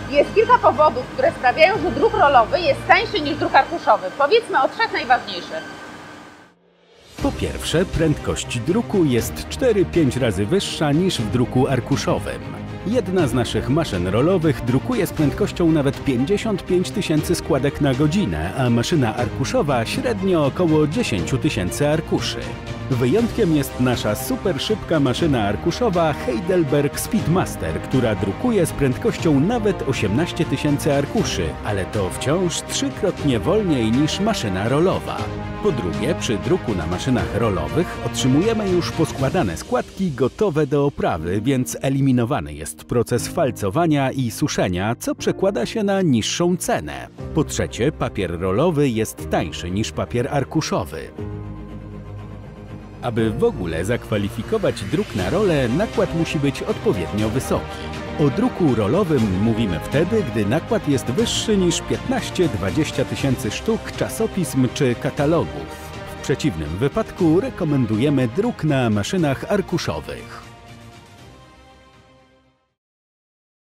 Jest kilka powodów, które sprawiają, że druk rolowy jest tańszy niż druk arkuszowy. Powiedzmy o trzech najważniejszych. Po pierwsze, prędkość druku jest 4–5 razy wyższa niż w druku arkuszowym. Jedna z naszych maszyn rolowych drukuje z prędkością nawet 55 000 składek na godzinę, a maszyna arkuszowa średnio około 10 000 arkuszy. Wyjątkiem jest nasza super szybka maszyna arkuszowa Heidelberg Speedmaster, która drukuje z prędkością nawet 18 000 arkuszy, ale to wciąż 3-krotnie wolniej niż maszyna rolowa. Po drugie, przy druku na maszynach rolowych otrzymujemy już poskładane składki gotowe do oprawy, więc eliminowany jest proces falcowania i suszenia, co przekłada się na niższą cenę. Po trzecie, papier rolowy jest tańszy niż papier arkuszowy. Aby w ogóle zakwalifikować druk na rolę, nakład musi być odpowiednio wysoki. O druku rolowym mówimy wtedy, gdy nakład jest wyższy niż 15–20 tysięcy sztuk czasopism czy katalogów. W przeciwnym wypadku rekomendujemy druk na maszynach arkuszowych.